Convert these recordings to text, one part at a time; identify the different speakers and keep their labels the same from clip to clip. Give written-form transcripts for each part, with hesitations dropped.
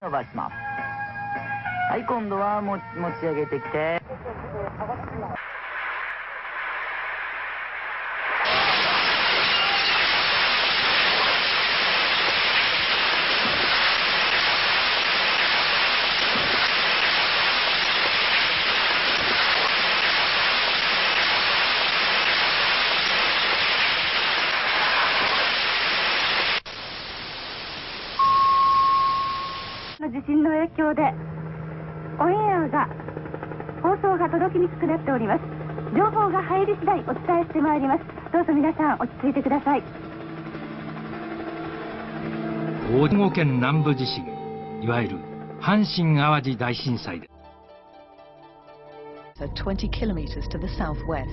Speaker 1: 伸ばします。はい、今度は持ち上げてきて、
Speaker 2: 地震の影響でオンエアが放送が届きにくくなっております。情報が入り次第お伝えしてまいります。どうぞ皆さん落ち着いてください。
Speaker 3: 兵庫県南部地震、いわゆる阪神・淡路大震災です。
Speaker 4: 20 kilometers to the southwest.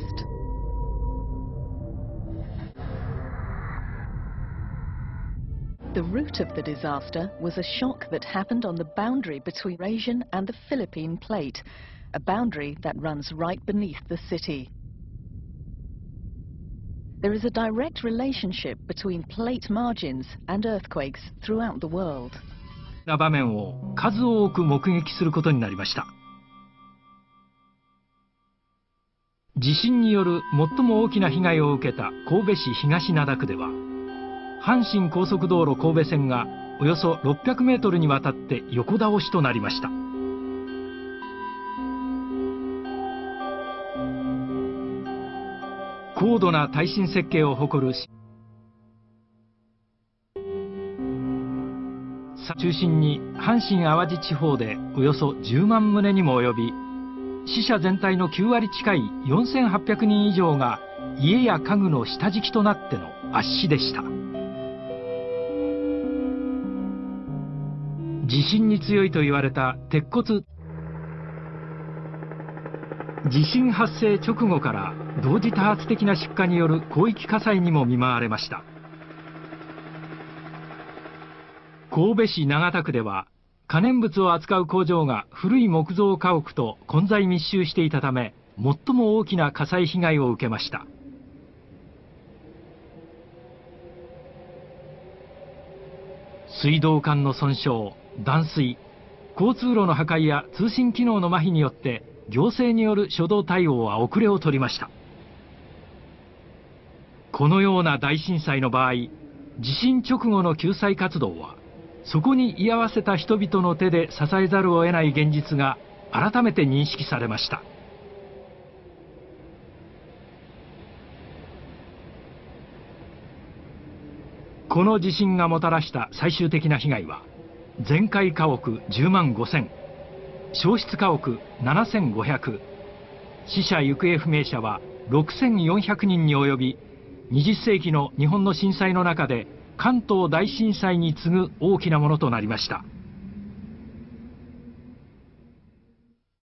Speaker 4: The root of the disaster was a shock that happened on the boundary between Eurasian and the Philippine plate, a boundary that runs right beneath the city. There is a direct relationship between plate margins and earthquakes throughout the world.
Speaker 3: な場面を数多く目撃することになりました。地震による最も大きな被害を受けた神戸市東灘区では、阪神高速道路神戸線がおよそ600メートルにわたって横倒しとなりました。高度な耐震設計を誇る中心に阪神・淡路地方でおよそ10万棟にも及び、死者全体の9割近い4800人以上が家や家具の下敷きとなっての圧死でした。地震に強いと言われた鉄骨。地震発生直後から同時多発的な出火による広域火災にも見舞われました。神戸市長田区では可燃物を扱う工場が古い木造家屋と混在密集していたため、最も大きな火災被害を受けました。水道管の損傷、断水、交通路の破壊や通信機能の麻痺によって行政による初動対応は遅れを取りました。このような大震災の場合、地震直後の救済活動はそこに居合わせた人々の手で支えざるを得ない現実が改めて認識されました。この地震がもたらした最終的な被害は、全壊家屋10万5000、焼失家屋7500、死者行方不明者は6400人に及び、20世紀の日本の震災の中で関東大震災に次ぐ大きなものとなりました。